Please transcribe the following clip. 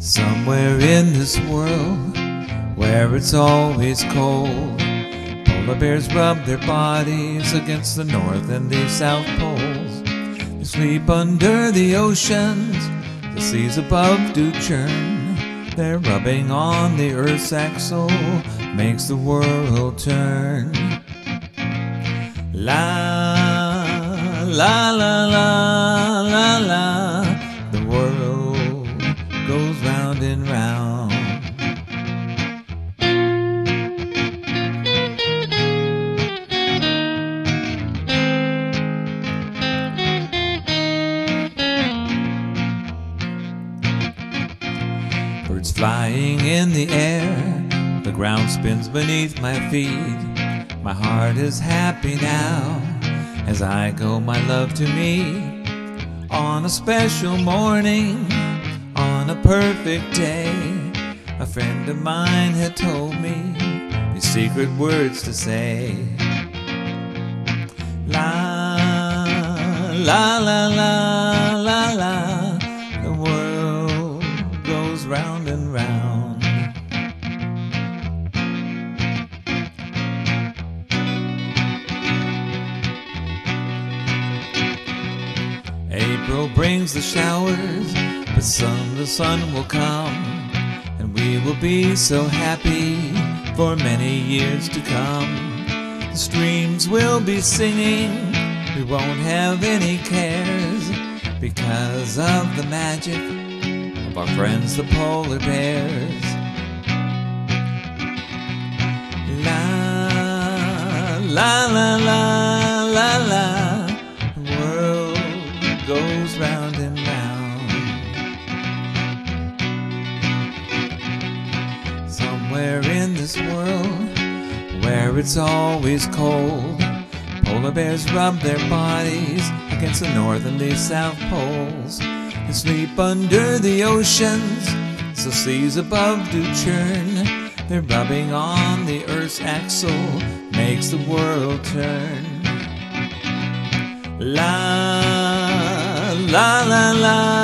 Somewhere in this world where it's always cold, polar bears rub their bodies against the north and the south poles. They sleep under the oceans, the seas above do churn. Their rubbing on the earth's axle makes the world turn. La, la, la, la, la, la. The world goes round and round. Birds flying in the air, the ground spins beneath my feet. My heart is happy now as I go my love to meet. On a special morning, on a perfect day, a friend of mine had told me these secret words to say. La, la, la, la, la, la. The world goes round and round. April brings the showers, but soon the sun will come, and we will be so happy for many years to come. The streams will be singing, we won't have any cares, because of the magic of our friends the polar bears. La, la, la, la, la, la. The world goes round and round. Somewhere in this world where it's always cold, polar bears rub their bodies against the north and the south poles. They sleep under the oceans, so seas above do churn. Their rubbing on the earth's axle makes the world turn. La, la, la, la.